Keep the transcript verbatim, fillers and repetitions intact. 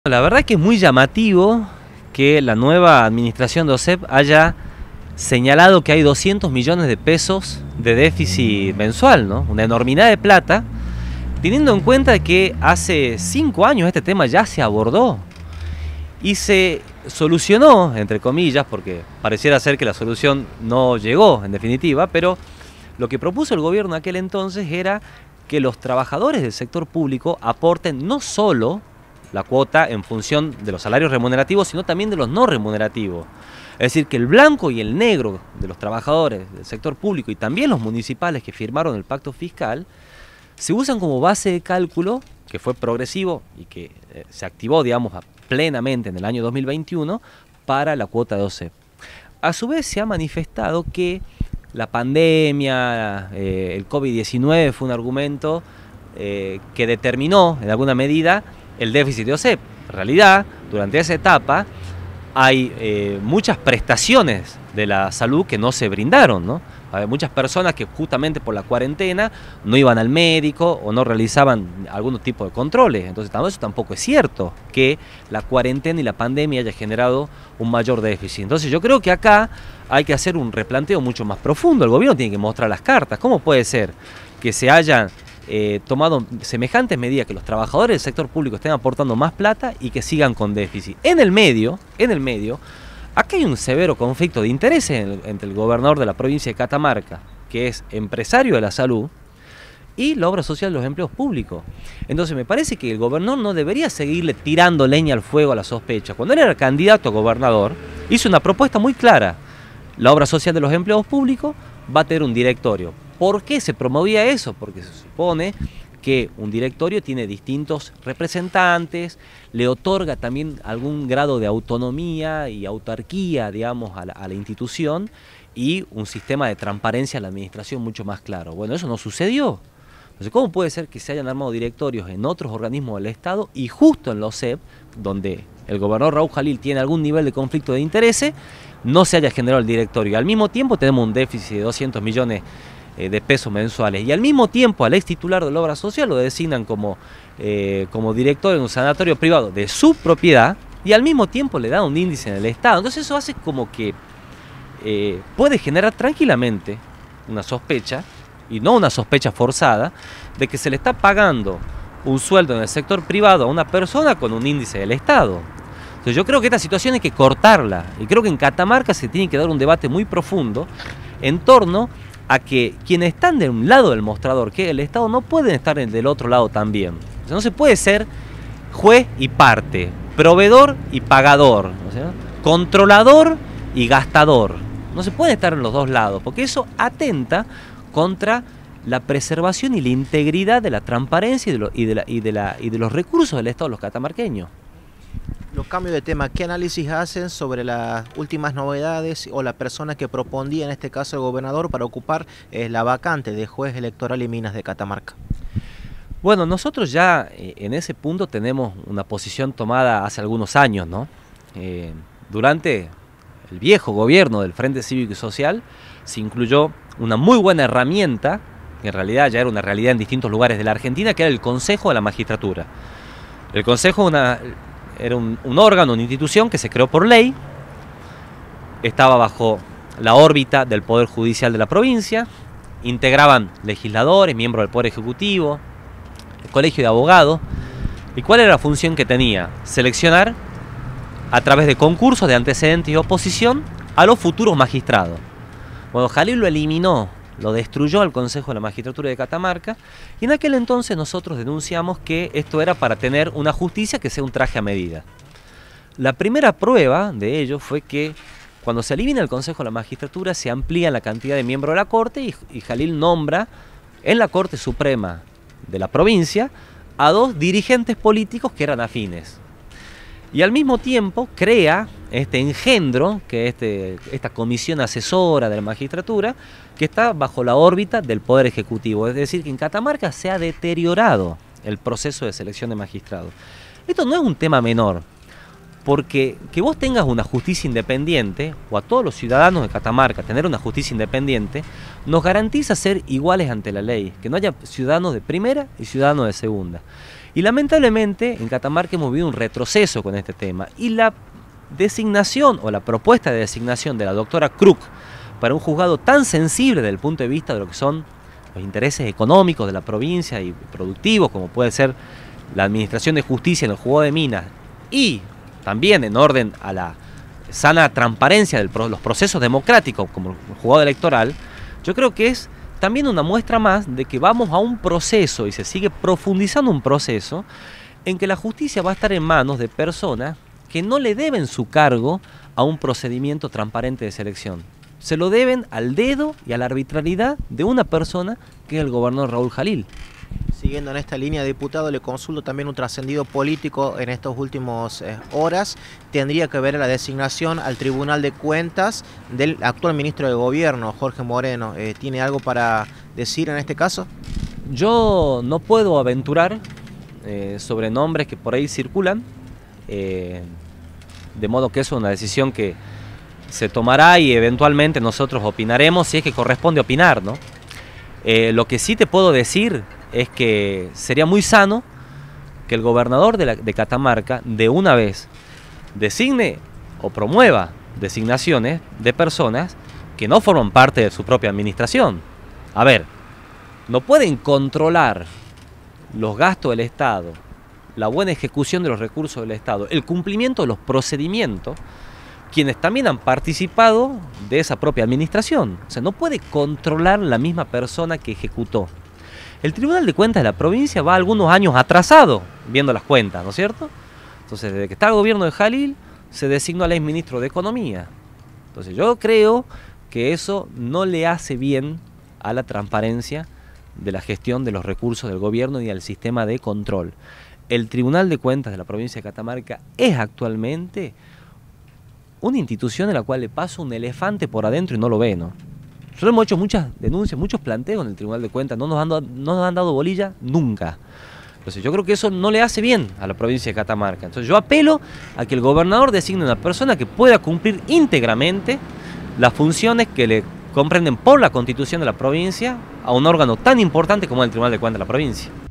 La verdad es que es muy llamativo que la nueva administración de OSEP haya señalado que hay doscientos millones de pesos de déficit mensual, ¿no? Una enormidad de plata, teniendo en cuenta que hace cinco años este tema ya se abordó y se solucionó, entre comillas, porque pareciera ser que la solución no llegó en definitiva, pero lo que propuso el gobierno en aquel entonces era que los trabajadores del sector público aporten no solo la cuota en función de los salarios remunerativos, sino también de los no remunerativos. Es decir, que el blanco y el negro de los trabajadores del sector público y también los municipales que firmaron el pacto fiscal se usan como base de cálculo, que fue progresivo y que eh, se activó, digamos, plenamente en el año dos mil veintiuno para la cuota de OSEP. A su vez se ha manifestado que la pandemia, eh, el COVID diecinueve fue un argumento eh, que determinó en alguna medida el déficit de OSEP. En realidad, durante esa etapa hay eh, muchas prestaciones de la salud que no se brindaron, ¿no? Hay muchas personas que justamente por la cuarentena no iban al médico o no realizaban algún tipo de controles. Entonces eso tampoco es cierto que la cuarentena y la pandemia haya generado un mayor déficit. Entonces yo creo que acá hay que hacer un replanteo mucho más profundo. El gobierno tiene que mostrar las cartas. ¿Cómo puede ser que se hayan eh, tomado semejantes medidas, que los trabajadores del sector público estén aportando más plata y que sigan con déficit? En el medio, en el medio, acá hay un severo conflicto de intereses entre el gobernador de la provincia de Catamarca, que es empresario de la salud, y la obra social de los empleos públicos. Entonces me parece que el gobernador no debería seguirle tirando leña al fuego a la sospecha. Cuando él era candidato a gobernador, hizo una propuesta muy clara. La obra social de los empleos públicos va a tener un directorio. ¿Por qué se promovía eso? Porque se supone que un directorio tiene distintos representantes, le otorga también algún grado de autonomía y autarquía, digamos, a la, a la institución, y un sistema de transparencia a la administración mucho más claro. Bueno, eso no sucedió. Entonces, ¿cómo puede ser que se hayan armado directorios en otros organismos del Estado y justo en la OSEP, donde el gobernador Raúl Jalil tiene algún nivel de conflicto de intereses, no se haya generado el directorio? Y al mismo tiempo tenemos un déficit de doscientos millones de pesos mensuales, y al mismo tiempo al ex titular de la obra social lo designan como, eh, como director en un sanatorio privado de su propiedad, y al mismo tiempo le dan un índice en el Estado. Entonces eso hace como que eh, puede generar tranquilamente una sospecha, y no una sospecha forzada, de que se le está pagando un sueldo en el sector privado a una persona con un índice del Estado. Entonces yo creo que esta situación hay que cortarla, y creo que en Catamarca se tiene que dar un debate muy profundo en torno a que quienes están de un lado del mostrador, que el Estado, no pueden estar del otro lado también. O sea, no se puede ser juez y parte, proveedor y pagador, o sea, controlador y gastador. No se puede estar en los dos lados, porque eso atenta contra la preservación y la integridad de la transparencia y de, lo, y de, la, y de, la, y de los recursos del Estado de los catamarqueños. Los cambios de tema, ¿qué análisis hacen sobre las últimas novedades o la persona que propondría, en este caso el gobernador, para ocupar eh, la vacante de juez electoral y minas de Catamarca? Bueno, nosotros ya eh, en ese punto tenemos una posición tomada hace algunos años, ¿no? Eh, durante el viejo gobierno del Frente Cívico y Social se incluyó una muy buena herramienta, que en realidad ya era una realidad en distintos lugares de la Argentina, que era el Consejo de la Magistratura. El Consejo una, era un, un órgano, una institución que se creó por ley, estaba bajo la órbita del Poder Judicial de la provincia, integraban legisladores, miembros del Poder Ejecutivo, el Colegio de Abogados. ¿Y cuál era la función que tenía? Seleccionar a través de concursos de antecedentes y oposición a los futuros magistrados. Bueno, Jalil lo eliminó, lo destruyó al Consejo de la Magistratura de Catamarca, y en aquel entonces nosotros denunciamos que esto era para tener una justicia que sea un traje a medida. La primera prueba de ello fue que cuando se elimina el Consejo de la Magistratura se amplía la cantidad de miembros de la Corte, y, y Jalil nombra en la Corte Suprema de la provincia a dos dirigentes políticos que eran afines. Y al mismo tiempo crea este engendro, que es este, esta comisión asesora de la magistratura, que está bajo la órbita del Poder Ejecutivo. Es decir, que en Catamarca se ha deteriorado el proceso de selección de magistrados. Esto no es un tema menor, porque que vos tengas una justicia independiente, o a todos los ciudadanos de Catamarca tener una justicia independiente, nos garantiza ser iguales ante la ley, que no haya ciudadanos de primera y ciudadanos de segunda. Y lamentablemente en Catamarca hemos vivido un retroceso con este tema. Y la designación o la propuesta de designación de la doctora Krug para un juzgado tan sensible desde el punto de vista de lo que son los intereses económicos de la provincia y productivos, como puede ser la administración de justicia en el juzgado de Minas, y también en orden a la sana transparencia de los procesos democráticos como el juzgado electoral, yo creo que es también una muestra más de que vamos a un proceso y se sigue profundizando un proceso en que la justicia va a estar en manos de personas que no le deben su cargo a un procedimiento transparente de selección. Se lo deben al dedo y a la arbitrariedad de una persona que es el gobernador Raúl Jalil. Siguiendo en esta línea, diputado, le consulto también un trascendido político en estas últimas eh, horas. Tendría que ver la designación al Tribunal de Cuentas del actual ministro de Gobierno, Jorge Moreno. Eh, ¿Tiene algo para decir en este caso? Yo no puedo aventurar eh, sobre nombres que por ahí circulan, eh, de modo que es una decisión que se tomará y eventualmente nosotros opinaremos si es que corresponde opinar, ¿no? Eh, lo que sí te puedo decir es que sería muy sano que el gobernador de, la, de Catamarca de una vez designe o promueva designaciones de personas que no forman parte de su propia administración. A ver, no pueden controlar los gastos del Estado, la buena ejecución de los recursos del Estado, el cumplimiento de los procedimientos, quienes también han participado de esa propia administración. O sea, no puede controlar la misma persona que ejecutó. El Tribunal de Cuentas de la provincia va algunos años atrasado viendo las cuentas, ¿no es cierto? Entonces, desde que está el gobierno de Jalil, se designó al exministro de Economía. Entonces, yo creo que eso no le hace bien a la transparencia de la gestión de los recursos del gobierno y al sistema de control. El Tribunal de Cuentas de la provincia de Catamarca es actualmente una institución en la cual le pasa un elefante por adentro y no lo ve, ¿no? Nosotros hemos hecho muchas denuncias, muchos planteos en el Tribunal de Cuentas, no nos han dado, no nos han dado bolilla nunca. Entonces yo creo que eso no le hace bien a la provincia de Catamarca. Entonces yo apelo a que el gobernador designe una persona que pueda cumplir íntegramente las funciones que le comprenden por la Constitución de la provincia a un órgano tan importante como el Tribunal de Cuentas de la provincia.